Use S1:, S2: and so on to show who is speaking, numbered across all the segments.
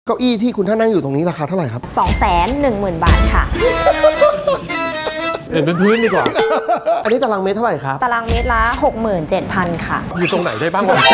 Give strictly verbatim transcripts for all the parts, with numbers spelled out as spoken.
S1: เก้าอี้ที่คุณท่านนั่งอยู่ตรงนี้ราคาเท่าไหร่ครับ
S2: สองแสนหนึ่งหมื่น บาทค่ะ
S3: เห็นเป็นพื้นดีกว่า
S1: อันนี้ตารางเมตรเท่าไหร่ครับ
S2: ตารางเมตรละ หกหมื่นเจ็ดพัน ค่ะ
S3: อยู่ตรงไหนได้บ้างวะ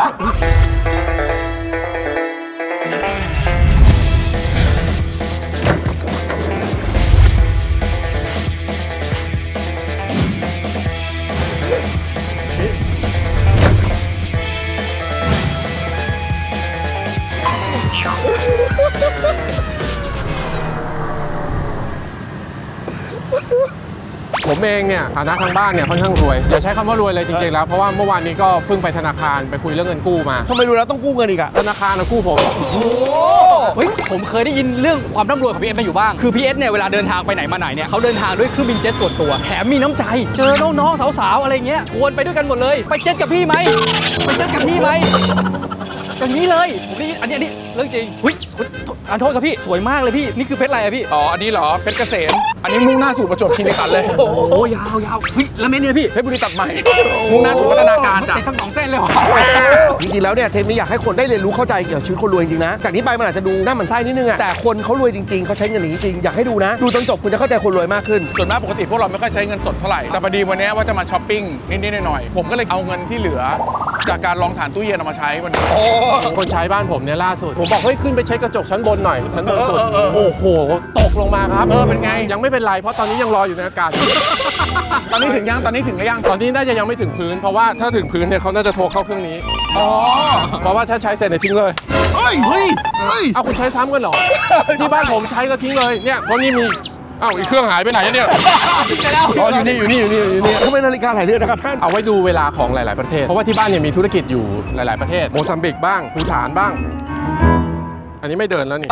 S3: ผมเองเนี่ยฐานะทางบ้านเนี่ยค่อนข้างรวยอย่าใช้คำว่ารวยเลยจริงๆแล้วเพราะว่าเมื่อวานนี้ก็เพิ่งไปธนาคารไปคุยเรื่องเงินกู้มา
S1: ทำไมรู้แล้วต้องกู้เงินอีกอะ
S3: ธนาคารนะกู้ผม
S4: โอ้เฮ้ยผมเคยได้ยินเรื่องความร่ำรวยของพี่เอสมาอยู่บ้างคือพี่เอสเนี่ยเวลาเดินทางไปไหนมาไหนเนี่ยเขาเดินทางด้วยเครื่องบินเจ็ตส่วนตัวแถมมีน้ำใจเจอน้องๆสาวๆอะไรเงี้ยชวนไปด้วยกันหมดเลยไปเจ็ตกับพี่ไหมไปเจ็ตกับพี่ไหมอย่างนี้เลยผมได้ยินอันนี้อันนี้เรื่องจริงอุ้ยขอโทษครับพี่สวยมากเลยพี่นี่คือเพชรอะไรอะพี่
S5: อ๋ออันนี้เหรอเพชรเกษมอันนี้มุ่งหน้าสู่ประจวบคีรีขันธ์เลย
S4: โอ้ยาวยาวเฮ้ยแล้วเม็ดเนี่ยพี่
S5: เพชรบุรีตัดใหม่มุ่งหน้าสู่พัฒนาการจ้ะ
S4: ทั้งสองเส้นเลยเหรอ
S1: จริงๆแล้วเนี่ยเทปนี้อยากให้คนได้เรียนรู้เข้าใจเกี่ยวกับชีวิตคนรวยจริงๆนะจากนี้ไปมันอาจจะดูหน้าหมันไส้นิดนึงอะแต่คนเขารวยจริงๆเขาใช้เงินจริงๆอยากให้ดูนะดูจนจบคุณจะเข้าใจคนรวยมากขึ้น
S5: ส่วนมากปกติพวกเราไม่ค่อยใช้เงินสดเท่าไหร่แต่พอดีวันนี้ว่าจะมาช้อปปิ้งนิดๆหน่อยๆผมก็เลยเอาเงินที่เหลือจากการลองฐานตู้เย็นเอามาใช้วันนี้
S3: คนใช้บ้านผมเนี่ยล่าสุดผมบอกเฮ้ยขึ้นไปเช็คกระจกชั้นบนหน่อยชั้นบนสุดโอ้โหตกลงมาครับ
S5: เออเป็นไง
S3: ยังไม่เป็นไรเพราะตอนนี้ยังรออยู่ในอากาศ
S5: ตอนนี้ถึงยังตอนนี้ถึงหรือยัง
S3: ตอนนี้น่าจะยังไม่ถึงพื้นเพราะว่าถ้าถึงพื้นเนี่ยเขาน่าจะโทรเข้าเครื่องนี้
S5: อ๋อ
S3: เพราะว่าถ้าใช้เสร็จเนี่ยทิ้งเลย
S1: เฮ้ยเฮ้ย
S3: เอาคุณใช้ซ้ำกันเหรอที่บ้านผมใช้ก็ทิ้งเลยเนี่ยเพราะนี่มีอ้าวอีกเครื่องหายไปไหนเนี่ยอ๋ออยู่นี่อยู่นี่อยู่นี่อยู่นี่
S1: ทำไมนาฬิกาหลายเรือนนะครับท่าน
S3: เอาไว้ดูเวลาของหลายๆประเทศเพราะว่าที่บ้านเนี่ยมีธุรกิจอยู่หลายๆประเทศโมซัมบิกบ้างภูฏานบ้างอันนี้ไม่เดินแล้วนี่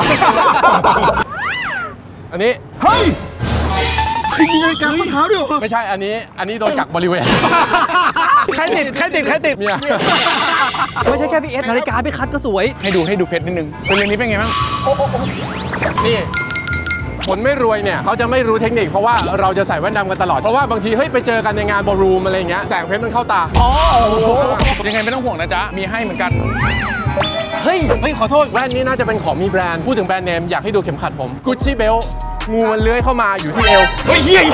S3: อันนี้
S1: เฮ้ยมีนาฬิกาข้อเท้าด้วย
S3: ไม่ใช่อันนี้อันนี้โดนกักบริเวณ
S1: ใครติดใครติดใครติด
S3: เนี่ย
S4: ไม่ใช่แค่พี่เอสนาฬิกาพี่คัทก็สวย
S5: ให้ดูให้ดูเพชรนิดนึงเป็นเรื่องนี้เป็นไงบ้าง
S3: นี่คนไม่รวยเนี่ยเขาจะไม่รู้เทคนิคเพราะว่าเราจะใส่แว่นดำกันตลอดเพราะว่าบางทีเฮ้ยไปเจอกันในงานบอลรูมอะไรเงี้ยแสงเพชรมันเข้าตา
S5: อ๋อยังไงไม่ต้องห่วงนะจ๊ะมีให้เหมือนกัน
S3: เฮ้ยเฮ้ยขอโทษแว่นนี้น่าจะเป็นของมีแบรนด์พูดถึงแบรนด์เนมอยากให้ดูเข็มขัดผม Gucci Belt งูมันเลื้อยเข้ามาอยู่ที่เอว
S5: เฮ้ยเฮีย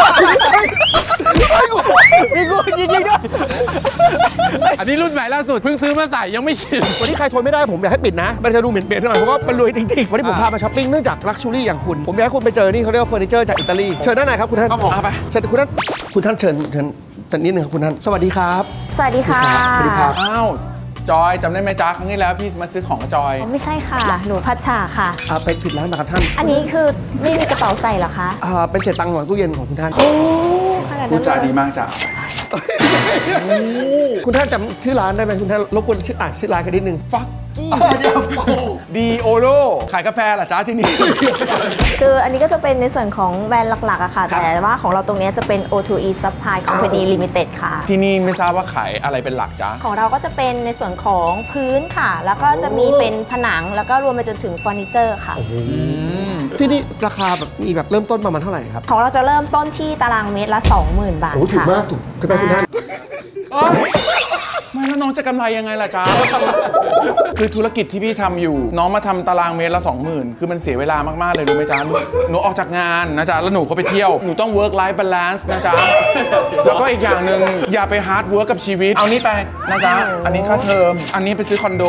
S4: มีงูยิงยิงด้วย
S3: อันนี้รุ่นใหม่ล่าสุดเพิ่งซื้อมาใส่ยังไม่ชิน
S1: วันนี้ใครทนไม่ได้ผมอยากให้ปิดนะมันจะดูเหม็นๆหน่อยเพราะว่ามันรวยจริงๆวันนี้ผมพามาช้อปปิ้งเนื่องจากลักชัวรี่อย่างคุณผมอยากให้คุณไปเจอนี่เขาเรียกว่าเฟอร์นิเจอร์จากอิตาลีเชิญด้านไหนครับคุณท่าน
S3: ครับผม
S1: ไปเชิญคุณท่านคุณท่านเชิญเชิญแต่นิดนึงครับคุณท่านสวัสดีครับ
S2: สวัสดีค่ะ
S1: สวัสดีครับ
S5: อ้าวจอยจำได้ไหมจ๊ะครั้งที่แล้วพี่มาซื้อของกับจอย
S2: ไม่ใช่ค่ะหนูพัชชาค่ะ
S1: อ่าไปผิดร้านนะครับท่าน
S2: อันนี้คือไม่มีกระเป๋าใส่เหรอคะ
S1: อ่าเป็นเศษตังค์หลังตู้เย็นของคุณท่าน
S2: โอ้ขนาดนั้น
S5: พูดจาดีมากจ้ะ
S1: คุณท่านจำชื่อร้านได้ไหมคุณท่านรบกวนชื่ออ่านชื่อร้านกันนิดนึง
S5: ฟักดีโอโลขายกาแฟเหรอจ๊ะที่นี่
S2: คืออันนี้ก็จะเป็นในส่วนของแบรนด์หลักๆอะค่ะแต่ว่าของเราตรงนี้จะเป็น โอ ทู อี Supply Company Limited ค่ะ
S5: ที่นี่ไม่ทราบว่าขายอะไรเป็นหลักจ๊ะ
S2: ของเราก็จะเป็นในส่วนของพื้นค่ะแล้วก็จะมีเป็นผนังแล้วก็รวมไปจนถึงเฟอร์นิเจอร์ค่ะ
S1: ที่นี่ราคาแบบมีแบบเริ่มต้นประมาณเท่าไหร่ครับ
S2: ของเราจะเริ่มต้นที่ตารางเมตรละ สองหมื่น บาทค่ะ
S1: โอ้ถูกมากถูกขึ้นไปคุณท่าน
S5: ไม่แล้วน้องจะกำไรยังไงล่ะจ๊ะคือธุรกิจที่พี่ทำอยู่น้องมาทำตารางเมตรละสองหมื่นคือมันเสียเวลามากๆเลยรู้ไหมจ๊ะหนูออกจากงานนะจ๊ะแล้วหนูก็ไปเที่ยวหนูต้อง work life balance นะจ๊ะแล้วก็อีกอย่างหนึ่งอย่าไป hard work กับชีวิตเอานี่ไปนะจ๊ะอันนี้ค่าเทอมอันนี้ไปซื้อคอนโด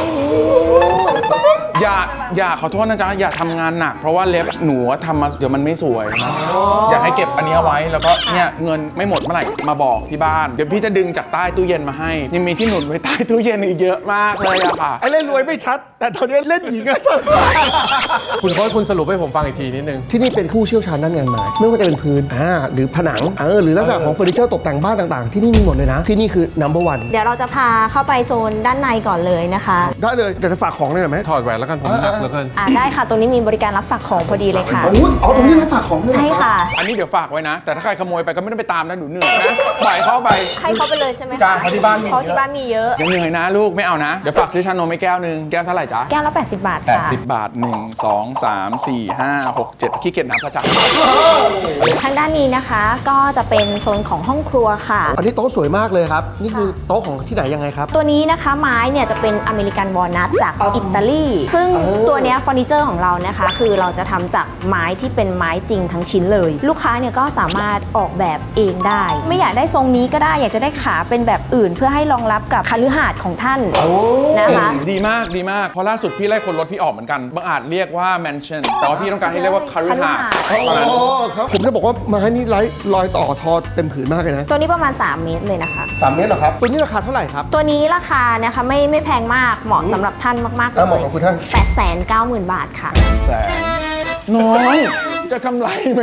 S5: อย่าอย่าขอโทษนะจ๊ะอย่าทำงานหนักเพราะว่าเล็บหนูทำมาเดี๋ยวมันไม่สวยนะอยากให้เก็บอันนี้เอาไว้แล้วก็เนี่ยเงินไม่หมดเมื่อไหร่มาบอกที่บ้านเดี๋ยวพี่จะดึงจากใต้ตู้เย็นมาให้ยังมีที่หนุนไว้ใต้ตู้เย็นอีกเยอะมากเลยอะค่ะ
S1: ไอ้เล่นรวยไม่ชัดแต่ตอนนี้เล่นหญิงอะชัด
S3: คุณโค้ชคุณสรุปให้ผมฟังอีกทีนิดนึง
S1: ที่นี่เป็นผู้เชี่ยวชาญด้านงานไม้ไม่ว่าจะเป็นพื้นอ่าหรือผนังเออหรือลักษณะของเฟอร์นิเจอร์ตกแต่งบ้านต่างๆที่นี่มีหมดเลยนะที่นี่คือ นัมเบอร์ วัน
S2: เดี๋ยวเราจะพาเข้าไปโซนด้านในก่อนเลยนะคะ
S1: ได้เลยเดี๋ยวจะฝากของเลยไหม
S3: ถอดแหวนแล้วกันผมหนักเหลือเกิน
S2: อ่าได้ค่ะตรงนี้มีบริการรับฝากของพอดีเลยค่ะ
S1: อ๋อตรงนี้รับฝากของ
S2: ใช่ค่ะ
S5: อันนี้เดี๋ยวฝากไว้นะแต่ถ้าใครขโมยไปก็ไม่ต้องไปตามนะหนูเหนื่อยนะปล่อยเข้าไป
S2: ให้เขาไปเลยใช่ไหม
S5: จ้าเขาที่บ้านมี
S2: เขาที่บ้านมีเยอะ
S5: ยังเหนื่อยนะลูกไม่เอานะเดี๋ยวฝากซื้อชานมไม่แก้วนึงแก้วเท่าไหร่จ๊ะ
S2: แก้วละแปดสิบบาทค่ะ
S5: แปดสิบบาทหนึ่งสองสามสี่ห้าหกเจ็ดขี้เกียจนับประจ
S2: ำทางด้านนี้นะคะก็จะเป็นโซนของห้องครัวค่ะ
S1: อันนี้โต๊ะสวยมากเลยครับนี่คือโต๊ะของที่ไหนยังไงครับ
S2: ตัวนี้นะคะไม้เนี่ยจะเป็นอเมริกันวอลนัทจากอิตาลีซึ่งซึ่งตัวเนี้ยเฟอร์นิเจอร์ของเรานะคะคือเราจะทำจากไม้ที่เป็นไม้จริงทั้งชิ้นเลยลูกค้าเนี่ยก็สามารถออกแบบเองได้ไม่อยากได้ทรงนี้ก็ได้อยากจะได้ขาเป็นแบบอื่นเพื่อให้รองรับกับคฤหาสน์ของท่านนะคะ
S5: ดีมากดีมากเพราะล่าสุดพี่ไล่คนรถพี่ออกเหมือนกันบางอาจเรียกว่าแมนชั่นแต่ว่าพี่ต้องการให้เรียกว่าคาริฮา
S1: อ๋อครับผมจะบอกว่าไม้นี่ไร้รอยต่อทอเต็มผืนมากเลยนะ
S2: ตัวนี้ประมาณสามเมตรเลยนะคะ
S1: สามเมตรเหรอครับตัวนี้ราคาเท่าไหร่ครับ
S2: ตัวนี้ราคานะคะไม่ไม่แพงมากเหมาะสำหรับท่านมากๆเล
S1: อ่ะเหมาะ
S2: ย
S1: กับคุณท่าน
S2: แปดแสนเก้าหมื่นบาทค่ะ
S5: แสนน้อยจะกำไรไหม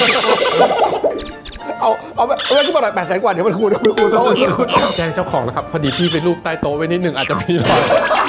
S1: เอาเอาแบบเอาแบบที่บอกหน่อยแปดแสนกว่าเดี๋ยวมันคูณมันคูณต้องคูณ
S3: แจ้งเจ้าของนะครับพอดีพี่ไปรูปใต้โต๊ะไว้นิดหนึ่งอาจจะมีรอย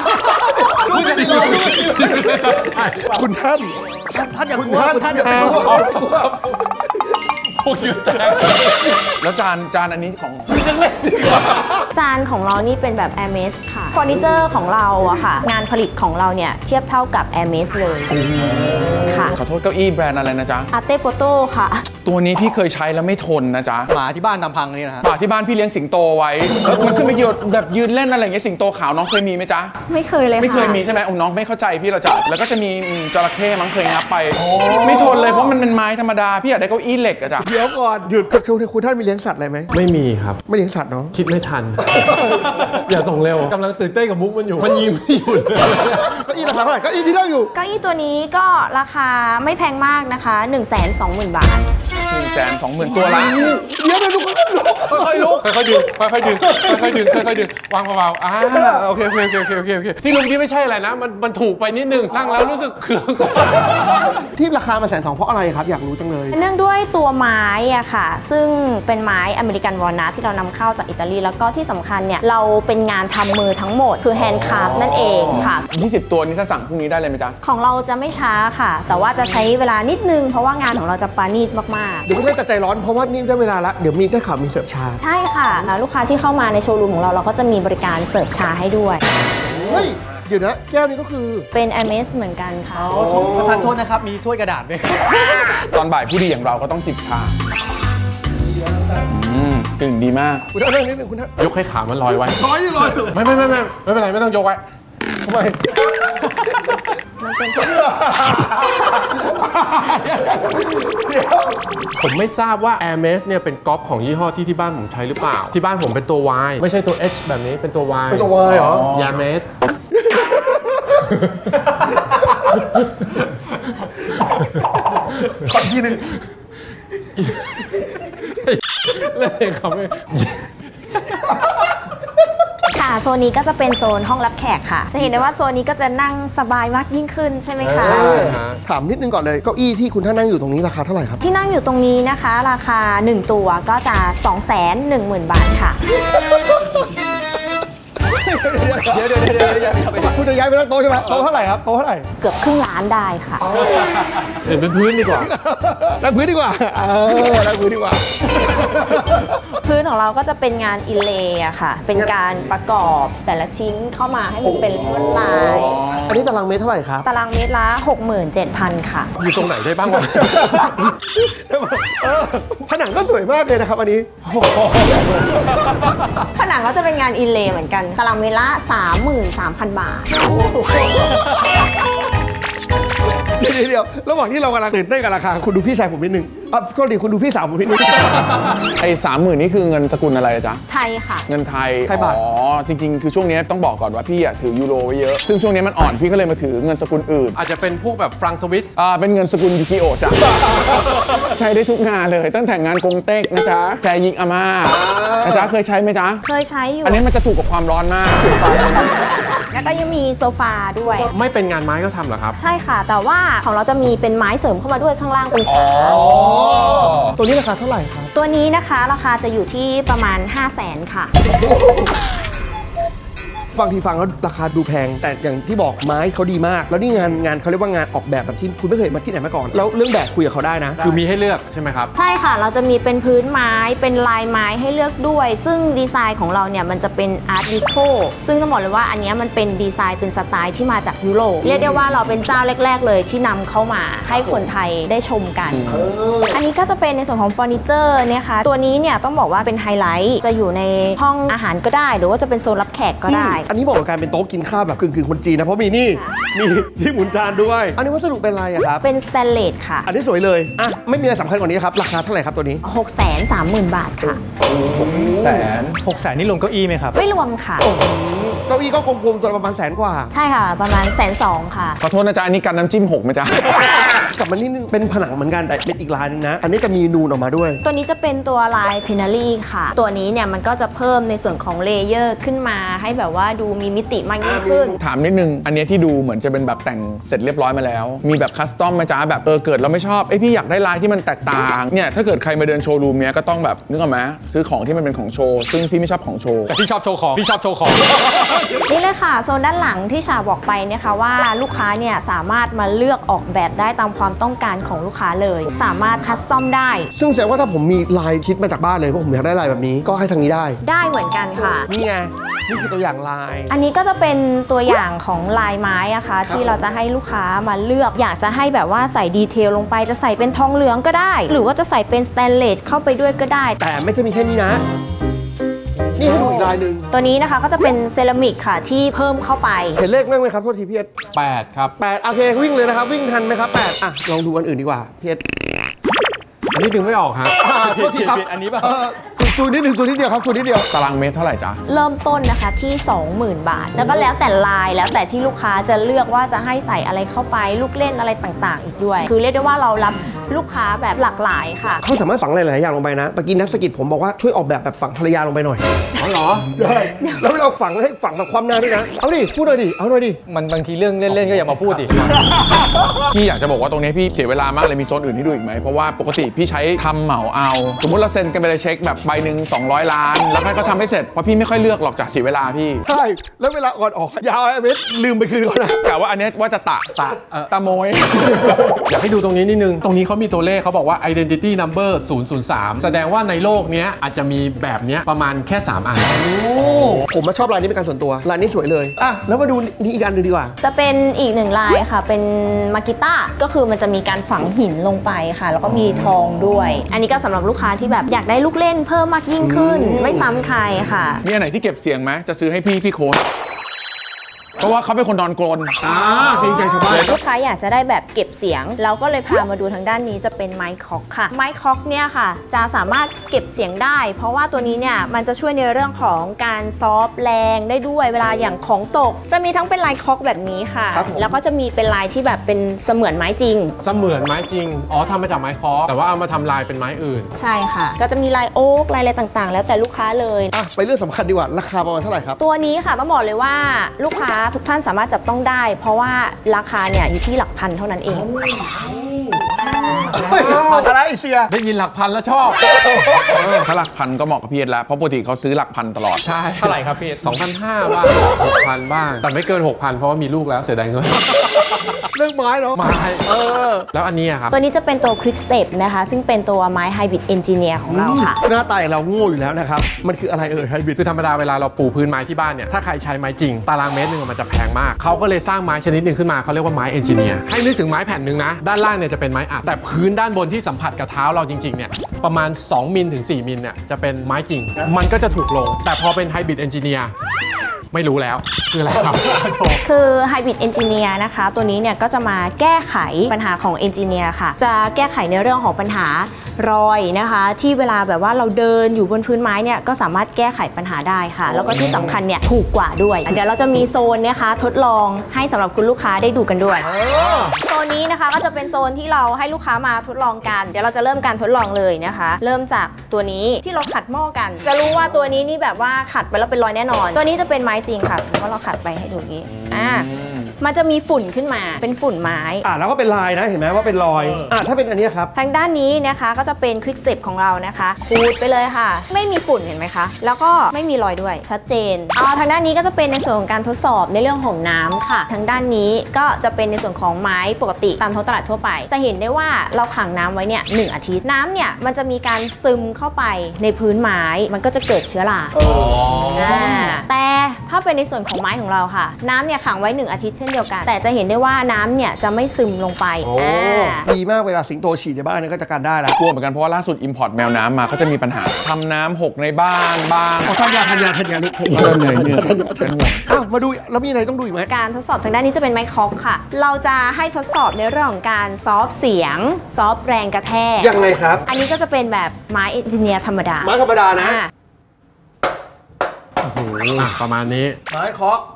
S1: คุณท่าน
S4: ท่านอย่ากลัวคุณท่านอย่ากลัว
S3: พวกยืนแต่
S5: แล้วจานจานอันนี้ของ
S2: จานของเรานี่เป็นแบบ Hermes ค่ะเฟอร์นิเจอร์ของเราอะค่ะงานผลิตของเราเนี่ยเทียบเท่ากับ Hermes เลยค่ะ
S5: ขอโทษเก้าอี้แบรนด์อะไรนะจ๊ะ
S2: Arte Poto ค่ะ
S5: ตัวนี้พี่เคยใช้แล้วไม่ทนนะจ๊ะ
S4: หมาที่บ้านตามพังนี่นะฮะ
S5: ป่าที่บ้านพี่เลี้ยงสิงโตไว้แล้วมันขึ้นมาเกี่ยวแบบยืนเล่นอะไรอย่างเงี้ยสิงโตขาวน้องเคยมีไหมจ๊ะ
S2: ไม่เคยเลยค่ะ
S5: ไม่เคยมีใช่ไหมโอ้น้องไม่เข้าใจพี่เราจะแล้วก็จะมีอืมจระเข้มั้งเคยงับไป ไม่ทนเลยเพราะมันเป็นไม้ธรรมดาพี่อยากได้เก้าอี้เหล็กอะจ๊ะ
S1: เดี๋ยวก่อนหยุดคุณคุณท่านมีเลี้ยงสัตว์อะไรไหม
S3: ไม่มีครับ
S1: ไม่เลี้ยงสัตว์เนาะ
S3: คิดไม่ทัน อย่าส่งเร็วกำลังตื่นเต้นกับมุกมันอยู่ มันยิ้มไม่หยุด
S1: เก้าอี้ราคาเท่าไหร่เก้าอี้ที่นั่งอยู่
S2: เก้าอี้ตัวนี้ก็ราคาไม่แพงมากนะคะ หนึ่งแสนสองหมื่น บาท
S5: หนึ่งแสนสองหมื่นตัวละ
S1: เดี๋ยวเดี๋ยวดูเขาลุก
S3: ค่อยๆลุกค่อยๆดึงค่อยๆดึงค่อยๆดึงค่อยๆดึงวางเบาๆอ่าโอเคโอเคโอเคโอเคโอเคที่ลุงที่ไม่ใช่อะไรนะมันมันถูกไปนิดนึงนั่งแล้วรู้สึกเคือง
S1: ที่ราคามาแสนสองเพราะอะไรครับอยากรู้จังเลย
S2: เนื่องด้วยตัวไม้อะค่ะ ซึ่งเป็นไม้อเมริกันวอลนัทที่เรานำเข้าจากอิตาลีแล้วก็ที่สำคัญเนี่ยเราเป็นงานทำมือทั้งหมดคือแฮนด์คราฟนั่นเองค่ะ
S5: ยี่สิบตัวนี้ถ้าสั่งพรุ่งนี้ได้เลยไหมจ๊ะ
S2: ของเราจะไม่ช้าค่ะ แต่ว่าจะใช้เวลานิดนึงเพราะว่างานของเราจะปราณีตมาก
S1: เดี๋ยวคุณท่านจะใจร้อนเพราะว่านี่ได้เวลาละเดี๋ยวมีได้ข่าวมีเสิร์ฟชา
S2: ๆ ใช่ค่ะลูกค้าที่เข้ามาในโชว์รูมของเราเราก็จะมีบริการเสิร์ฟชาให้ด้วย
S1: เฮ้ยเดี๋ยวนะแก้วนี้ก็คือ
S2: เป็น Hermes เหมือนกันค่ะ
S4: ประธานโทษนะครับ มีถ้วยกระดาษด้วยครับ
S5: ตอนบ่ายผู้ดีอย่างเราก็ต้องจิบชาอืมกลิ่นดีมาก
S1: คุณท่านนั่งนิดนึงคุณท่าน
S3: ยกให้ขามันลอยไว้
S1: ร้อยร้อย
S3: ไม่ไม่ไม่ไม่ไม่เป็นไรไม่ต้องยกไว้
S1: ทำไม
S2: มันเป็นที่
S1: เดี๋ยว
S3: ผมไม่ทราบว่า Hermes เนี่ยเป็นก๊อปของยี่ห้อที่ที่บ้านผมใช้หรือเปล่า ที่บ้านผมเป็นตัว Y ไม่ใช่ตัว H แบบนี้เป็นตัว Y
S1: เป็นตัววายเหรอ
S3: ยาเมส
S1: ขออีกทีหนึง
S3: เล่นเขาไม่
S2: ค่ะโซนนี้ก็จะเป็นโซนห้องรับแขกค่ะ จะเห็นได้ว่าโซนนี้ก็จะนั่งสบายมากยิ่งขึ้นใช่ไหมคะ
S1: ถามนิดนึงก่อนเลยเก้าอี้ที่คุณท่านนั่งอยู่ตรงนี้ราคาเท่าไหร่ครับ
S2: ที่นั่งอยู่ตรงนี้นะคะ ราคา หนึ่ง ตัวก็จะ สองแสนหนึ่งหมื่น บาทค่ะ
S1: เดี๋ยวเดี๋ยวเดี๋ยวเดี๋ยวเดี๋ยวคุณจะย้ายไปนั่งโต๊ะใช่ไหมโต๊ะเท่าไหร่ครับโต๊ะเท่าไหร่
S2: เกือบครึ่งล้านได้ค่ะ
S3: เห็นเป็นพื้นดีกว่า
S1: นั่งพื้นดีกว่าเออนั่งพื้นดีกว่า
S2: พื้นของเราก็จะเป็นงานอินเลย์อะค่ะ เป็นการประกอบแต่ละชิ้นเข้ามาให้มันเป็นลวดลาย
S1: อันนี้ตารางเมตรเท่าไหร่ครับ
S2: ตารางเมตรละ หกหมื่นเจ็ดพัน ค่ะ
S3: อยู่ตรงไหนได้บ้างวะ
S1: เออผนังก็สวยมากเลยนะครับอันนี้
S2: ผนังก็จะเป็นงานอินเลย์เหมือนกัน ตารางเมตรละ สามหมื่นสามพัน บาท
S1: เดี๋ยวเดี๋ยวระหว่างที่เรากำลังตื่นเต้นกับราคาคุณดูพี่ชายผมนิดนึงอ่ะก็ดีคุณดูพี่สาวผมนิดนึง
S5: ไอ้สามหมื่นนี่คือเงินสกุลอะไรอะจ๊ะ
S2: ไทยค่ะ
S5: เงินไทย
S1: ไทยบาท
S5: อ๋อ จริงๆ คือช่วงนี้ต้องบอกก่อนว่าพี่อะถือยูโรไว้เยอะ ซึ่งช่วงนี้มันอ่อนพี่ก็เลยมาถือเงินสกุลอื่น
S3: อาจจะเป็นพวกแบบฟรังสวิส
S5: อ่า เป็นเงินสกุลยูกิโอจ้ะ ใช้ได้ทุกงานเลย ตั้งแต่งานกงเต็กนะจ๊ะแจยิงอาม่านะจ๊ะเคยใช้ไหมจ๊ะ
S2: เคยใช้อยู่
S5: อันนี้มันจะถูกกับความร้อนมาก
S2: แล้วก็ยังมีโซฟาด้วย
S3: ไม่เป็นงานไม้ก็ทำเหรอครับ
S2: ใช่ค่ะ แต่ว่าของเราจะมีเป็นไม้เสริมเข้ามาด้วยข้างล่างเป็นขา
S1: ตัวนี้ราคาเท่าไหร่ครับ
S2: ตัวนี้นะคะราคาจะอยู่ที่ประมาณ ห้าแสน ค่ะ
S1: บางทีฟังแล้วราคาดูแพง แต่อย่างที่บอกไม้เขาดีมาก แล้วนี่งานงานเขาเรียกว่างานออกแบบแบบที่คุณไม่เคยมาที่ไหนมาก่อน แล้วเรื่องแบบคุยกับเขาได้นะ
S3: คือมีให้เลือกใช่ไหมครับ
S2: ใช่ค่ะ เราจะมีเป็นพื้นไม้ เป็นลายไม้ให้เลือกด้วย ซึ่งดีไซน์ของเราเนี่ยมันจะเป็นอาร์ตดิโคซึ่งต้องบอกเลยว่าอันเนี้ยมันเป็นดีไซน์เป็นสไตล์ที่มาจากยุโรป เรียกได้ว่าเราเป็นเจ้าแรก ๆ เลยที่นำเข้ามาให้คนไทยได้ชมกัน อันนี้ก็จะเป็นในส่วนของเฟอร์นิเจอร์เนี่ยค่ะ ตัวนี้เนี่ยต้องบอกว่าเป็นไฮไลท์ จะอยู่ในห้องอาหารก็ได้ หรือว่าจะเป็นโซนรับแขกก็ได้
S1: อันนี้บอกว่าการเป็นโต๊ะกินข้าวแบบกึ่งๆคนจีนนะเพราะมีนี่มีที่หมุนจานด้วยอันนี้วัสดุเป็นอะไรอะครับ
S2: เป็นสแตนเลสค่ะ
S1: อันนี้สวยเลยอ่ะไม่มีอะไรสำคัญกว่านี้ครับราคาเท่าไหร่ครับตัวนี้
S2: หกแสนสามหมื่น บาทค่ะ
S5: แสน
S4: หกแสนนี่รวมเก้าอี้ไหมครับ
S2: ไม่รวมค่ะ
S1: เก้าอี้ก็กลมๆตัวประมาณแสนกว่า
S2: ใช่ค่ะประมาณแสนสองค่ะ
S5: ขอโทษนะจ๊ะอันนี้กันน้ำจิ้มหกไหมจ๊ะ
S1: กลับมานิดนึงเป็นผนังเหมือนกันแต่เป็นอีกลายนึงนะอันนี้จะมีนูนออกมาด้วย
S2: ตัวนี้จะเป็นตัวลายเพนารีค่ะตัวนี้เนี่ยมันก็จะเพิ่มในส่วนของเลเยอร์ขึ้นมาให้แบบว่าดูมีมิติมากยิ่งขึ้น
S5: ถามนิดนึงอันนี้ที่ดูเหมือนจะเป็นแบบแต่งเสร็จเรียบร้อยมาแล้วมีแบบคัสตอมไหมจ๊ะแบบเออเกิดเราไม่ชอบไอพี่อยากได้ลายที่มันแตกต่างเนี่ยถ้าเกิดใครมาเดินโชว์รูมเนี้ยก็ต้องแบบนึกออกไหมซื้อของที่มันเป็นของโชว์ซึ่งพี่ไม่ชอบของโชว์
S4: แต่พี่ชอบโชว์ของพี่ชอบโชว์ของ
S2: นี่เลยค่ะโซนด้านหลังที่ชาบอกไปเนี่ยค่ะว่าลูกค้าเนี่ยสามารถมาเลือกออกแบบได้ตามความต้องการของลูกค้าเลยสามารถคัสตอมได้
S1: ซึ่งแสดงว่าถ้าผมมีลายคิดมาจากบ้านเลยว่าผมอยากได้ลายแบบนี้ก็ให้ทางนี้ได้
S2: ได้เหมือนกันค่ะ
S1: นี่ไงนี่คือตัวอย่างลาย
S2: อันนี้ก็จะเป็นตัวอย่างของลายไม้อะค่ะที่เราจะให้ลูกค้ามาเลือกอยากจะให้แบบว่าใส่ดีเทลลงไปจะใส่เป็นทองเหลืองก็ได้หรือว่าจะใส่เป็นสแตนเลสเข้าไปด้วยก็ได้
S1: แต่ไม่ใช่มีแค่นี้นะนี่ให้ดูอีกลายหนึ่ง
S2: ตัวนี้นะคะก็จะเป็นเซรามิกค่ะที่เพิ่มเข้าไป
S1: เห็นเลขไหมครับโทษทีพี่เอส
S3: แปดครับ
S1: แปดโอเควิ่งเลยนะครับวิ่งทันไหมครับแปดอ่ะลองดูอันอื่นดีกว่าพี่เอส
S3: อันนี้ดึงไม่ออกฮะ
S1: โทษทีครับ
S4: อันนี้ป่ะ
S1: จูนิดหนึ่งจูนิดเดียวครับจูนิดเดียว
S5: ตารางเมตรเท่าไหร่จ๊ะ
S2: เริ่มต้นนะคะที่ สองหมื่น บาทแล้วก็แล้วแต่ลายแล้วแต่ที่ลูกค้าจะเลือกว่าจะให้ใส่อะไรเข้าไปลูกเล่นอะไรต่างๆอีกด้วยคือเรียกได้ว่าเรารับลูกค้าแบบหลากหลายค่ะ
S1: เขาสามารถฝังหลายๆอย่างลงไปนะเมื่อกี้นักสกิจผมบอกว่าช่วยออกแบบแบบฝังภรรยาลงไปหน่อย
S3: อ๋อเหรอ
S1: ใช่แล้วเราฝังให้ฝังแบบความหน้าด้วยนะเอาดิพูดหน่อยดิเอาหน่อยดิ
S4: มันบางทีเรื่องเล่นๆก็อย่ามาพูดดิ
S5: พี่อยากจะบอกว่าตรงนี้พี่เสียเวลามากเลยมีโซนอื่นให้ดูอีกไหมเพราะว่าปกติพี่ใช้ทำเหมาเอาสมมติเราเซ็นกันไปเลยเช็คแบบใบหนึ่งสองร้อยล้านแล้วให้เขาทำให้เสร็จเพราะพี่ไม่ค่อยเลือกหรอกจากเสียเวลาพี่
S1: ใช่แล้วเวลาก่อนออกยาวไอ้เม็ดลืมไปคืนก่อนนะ
S5: แต่ว่าอันนี้ว่าจะตะตะตะโมย
S3: อยากให้ดูตรงนี้นิดนึงตรงนี้เขามีตัวเลขเขาบอกว่า identity number ศูนย์ ศูนย์ สามแสดงว่าในโลกนี้อาจจะมีแบบนี้ประมาณแค่สามอัน
S1: ผมมาชอบลายนี้เป็นการส่วนตัวลายนี้สวยเลยอ่ะแล้วมาดูนี่อีกอันนึงดีกว่า
S2: จะเป็นอีกหนึ่งลายค่ะเป็นมากิต้าก็คือมันจะมีการฝังหินลงไปค่ะแล้วก็มีทองด้วยอันนี้ก็สำหรับลูกค้าที่แบบอยากได้ลูกเล่นเพิ่มมากยิ่งขึ้นไม่ซ้ำใครค่ะ
S5: มีอันไหนที่เก็บเสียงไหมจะซื้อให้พี่พี่โค้ชเพราะว่าเขาเป็นคนนอนกรน
S1: อ่าเกรงใจชาวบ้าน
S2: ลูกค้าอยากจะได้แบบเก็บเสียงเราก็เลยพามาดูทางด้านนี้จะเป็นไม้คอกค่ะไม้คอกเนี่ยค่ะจะสามารถเก็บเสียงได้เพราะว่าตัวนี้เนี่ยมันจะช่วยในเรื่องของการซอฟแรงได้ด้วยเวลาอย่างของตกจะมีทั้งเป็นลายคอกแบบนี้ค่ะแล้วก็จะมีเป็นลายที่แบบเป็นเสมือนไม้จริง
S3: เสมือนไม้จริงอ๋อทำมาจากไม้คอกแต่ว่าเอามาทำลายเป็นไม้อื่น
S2: ใช่ค่ะก็จะมีลายโอ๊กลายอะไรต่างๆแล้วแต่ลูกค้าเลย
S1: อ่ะไปเรื่องสำคัญดีกว่าราคาประมาณเท่าไหร่ครับ
S2: ตัวนี้ค่ะต้องบอกเลยว่าลูกค้าทุกท่านสามารถจับต้องได้เพราะว่าราคาเนี่ยอยู่ที่หลักพันเท่านั้นเอง
S1: อะไรเสีย
S3: ได้ยินหลักพันแล้วชอบ
S5: ถ้าหลักพันก็เหมาะกับพี่เอ็ดแล้วเพราะปกติเขาซื้อหลักพันตลอด
S3: ใช่
S4: เท่าไหร่ครับพี่
S3: สองพันห้าบ้างหกพันบ้างแต่ไม่เกินหกพันเพราะว่ามีลูกแล้วเสียดายเงิน
S1: เรื่องไม้เนาะ
S3: ไม้เออแล้วอันนี้ครับ
S2: ตัวนี้จะเป็นตัว Quick Step นะคะซึ่งเป็นตัวไม้ Hybrid Engineer ของเราค่ะ
S1: หน้าตาเราโง่อยู่แล้วนะครับมันคืออะไรเอ่ย Hybrid
S3: คือธรรมดาเวลาเราปูพื้นไม้ที่บ้านเนี่ยถ้าใครใช้ไม้จริงตารางเมตรหนึ่งมันจะแพงมากเขาก็เลยสร้างไม้ชนิดหนึ่งขึ้นมาเขาเรียกว่าไม้ Engineer ให้นึกถึงไม้แผ่นหนึ่งนะด้านล่างเนี่ยจะเป็นไม้อัดแต่พื้นด้านบนที่สัมผัสกับเท้าเราจริงๆเนี่ยประมาณสองมิลถึงสี่มิลเนี่ยจะเป็นไม้จริงมันก็จะถูกลงแต่พอเป็น Hybrid Engineerไม่รู้แล้วคืออะไรครับ
S2: คือ Hybrid Engineer นะคะตัวนี้เนี่ยก็จะมาแก้ไขปัญหาของ Engineer ค่ะจะแก้ไขในเรื่องของปัญหารอยนะคะที่เวลาแบบว่าเราเดินอยู่บนพื้นไม้เนี่ยก็สามารถแก้ไขปัญหาได้ค่ะแล้วก็ที่สำคัญเนี่ยถูกกว่าด้วยเดี๋ยวเราจะมีโซนนะคะทดลองให้สำหรับคุณลูกค้าได้ดูกันด้วยโซนนี้นะคะก็จะเป็นโซนที่เราให้ลูกค้ามาทดลองกันเดี๋ยวเราจะเริ่มการทดลองเลยนะคะเริ่มจากตัวนี้ที่เราขัดหม้อกันจะรู้ว่าตัวนี้นี่แบบว่าขัดไปแล้วเป็นรอยแน่นอนตัวนี้จะเป็นไม้จริงค่ะเพราะเราขัดไปให้ดูนี้อ่ามันจะมีฝุ่นขึ้นมาเป็นฝุ่นไม้
S1: อ่าแล้วก็เป็นลายนะเห็นไหมว่าเป็นรอยอ่าถ้าเป็นอันนี้ครับ
S2: ทางด้านนี้นะคะก็จะเป็น Quick Step ของเรานะคะขูดไปเลยค่ะไม่มีฝุ่นเห็นไหมคะแล้วก็ไม่มีรอยด้วยชัดเจนอ่าทางด้านนี้ก็จะเป็นในส่วนของการทดสอบในเรื่องของน้ำค่ะทางด้านนี้ก็จะเป็นในส่วนของไม้ปกติตามท้องตลาดทั่วไปจะเห็นได้ว่าเราขังน้ำไว้เนี่ยหนึ่งอาทิตย์น้ำเนี่ยมันจะมีการซึมเข้าไปในพื้นไม้มันก็จะเกิดเชื้อราแต่ถ้าเป็นในส่วนของไม้ของเราค่ะน้ำเนี่ยขังไว้หนึ่งอาทิตย์เช่นนเดียวกัน แต่จะเห็นได้ว่าน้ำเนี่ยจะไม่ซึมลงไป
S1: โอ้ดีมากเวลาสิงโตฉี่ในบ้านเนี่ยก็จะการได้แล้ว
S5: กลัวเหมือนกันเพราะว่าล่าสุดอิมพอร์ตแมวน้ำมาก็จะมีปัญหาทำน้ำหกในบ้านบ้าง
S1: ทันยาทันยาทันยาลูก
S5: เริ่มเหนื่อยเหนื่อยเป็นห่วง
S1: อ้าวมาดูแล้วมีอะไรต้องดูอีกไหม
S2: การทดสอบทางด้านนี้จะเป็นไมค์คอกค่ะ เราจะให้ทดสอบในเรื่องของการซอฟเสียงซอฟแรงกระแทก
S1: ยังไงครับ
S2: อันนี้ก็จะเป็นแบบไม้เอนจิเนียร์ธรรมดา
S1: ไม้ธรรมดานะ
S2: อ่า
S3: อ่ะประมาณนี้
S1: ไม้เคาะ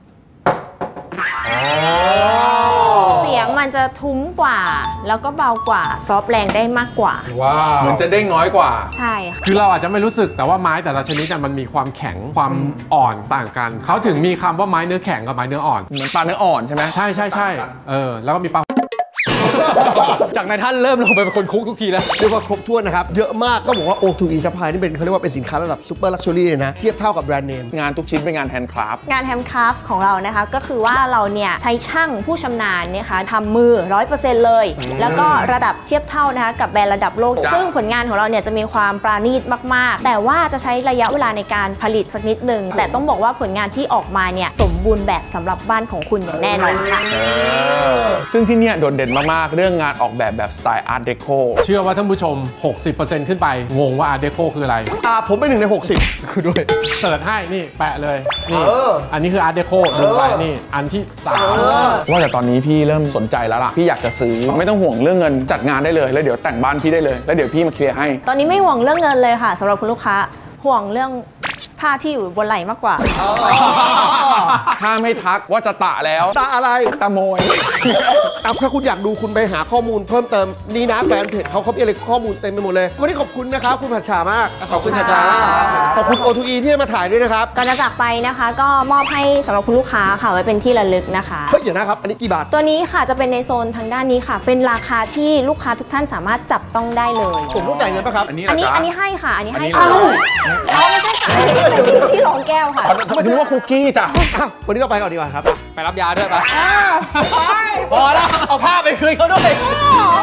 S2: เสียงมันจะทุ้มกว่า แล้วก็เบากว่าซอฟแรงได้มากกว่า
S1: ว้าว
S5: เหมือนจะเด้งน้อยกว่า
S2: ใช่ค่ะ
S3: คือเราอาจจะไม่รู้สึกแต่ว่าไม้แต่ละชนิดน่ะมันมีความแข็งความอ่อนต่างกัน เขาถึงมีคำว่าไม้เนื้อแข็งกับไม้เนื้ออ่อน
S5: เหมือนปลาเนื้ออ่อนใช่ไหม
S3: ใช่ใช่ใช่เออแล้วก็มีปลา
S4: จากนายท่านเริ่มลงไปเป็นคนคุกทุกทีแล้ว
S1: เรียกว่าครบถ้วนนะครับ เยอะมากต้องบอกว่า โอ ทู อี Supply นี่เป็นเขาเรียกว่าเป็นสินค้าระดับซูเปอร์ลักชัวรี่เลยนะ เทียบเท่ากับแบรนด์เนม
S5: งานทุกชิ้นเป็นงานแฮนด์คราฟต์
S2: งานแฮมคราฟต์ของเรานะคะก็คือว่าเราเนี่ยใช้ช่างผู้ชำนาญเนี่ยค่ะทำมือ ร้อยเปอร์เซ็นต์ เลย แล้วก็ระดับเทียบเท่านะคะกับแบรนด์ระดับโลก
S5: จ้ะ
S2: ซึ่งผลงานของเราเนี่ยจะมีความปราณีตมากๆ แต่ว่าจะใช้ระยะเวลาในการผลิตสักนิดหนึ่งแต่ต้องบอกว่าผลงานที่ออกมาเนี่ยสมบูรณ์แบบสำหรับบ้านของคุณอย่างแน่นอนค่ะ
S5: ซึ่งที่เนี่ยโดดเด่นมากๆ เรื่องงานออกแบบแบบสไตล์อาร์ตเดโค
S3: เชื่อว่าท่านผู้ชม หกสิบเปอร์เซ็นต์ ขึ้นไป งงว่าอาร์เดโคคืออะไร
S1: อ่าผมเป็นหนึ่งในหกสิบ
S4: คือด้วย
S3: เสิร์ชให้นี่แปะเลยนี่
S1: เออ
S3: อันนี้คืออาร์เดโคดูไปนี่อันที่สาม
S5: ว่าแต่ตอนนี้พี่เริ่มสนใจแล้วล่ะ พี่อยากจะซื้อไม่ต้องห่วงเรื่องเงินจัดงานได้เลย แล้วเดี๋ยวแต่งบ้านพี่ได้เลย แล้วเดี๋ยวพี่มาเคลียร์ให้
S2: ตอนนี้ไม่ห่วงเรื่องเงินเลยค่ะสำหรับคุณลูกค้าห่วงเรื่องผ้าที่อยู่บนไหล่มากกว่า
S5: ถ้าไม่ทักว่าจะตะแล้ว
S1: ตาอะไร
S5: ตะโมย
S1: เอาถ้าคุณอยากดูคุณไปหาข้อมูลเพิ่มเติมนี่นะแฟนเพจเขาเขามีอะไรข้อมูลเต็มไปหมดเลย วันนี้ขอบคุณนะครับ คุณผัดฉามาก ขอบคุณผัดฉาขอบคุณ โอ ทู อี ที่มาถ่ายด้วยนะครับ
S2: ก่อนจะจากไปนะคะก็มอบให้สำหรับคุณลูกค้าค่ะไว้เป็นที่ระลึกนะคะ
S1: เฮ้ยเดี๋ยวนะครับ อันนี้กี่บาท
S2: ตัวนี้ค่ะจะเป็นในโซนทางด้านนี้ค่ะ เป็นราคาที่ลูกค้าทุกท่านสามารถจับต้องได้เลย
S1: ผมต้องจ่ายเงินปะครับ
S5: อันนี้
S2: อันนี้
S5: เหรอจ๊ะ
S2: อันนี้ให้ค่ะ อันนี้ให้
S5: อันนี้
S2: ค่ะ
S5: เหรอ
S2: อ๋อไม่ใช่ค่ะอันนี้เป็นที่รองแก้วค่ะ
S5: ทำไมถึงว่าคุกกี้จ้ะ
S1: อ้าววันนี้เราไปก่อนดีกว่าครับ
S4: ไปรับยาด้วยปะพอแล้ว เอาผ้าไปคืนเขาด้วย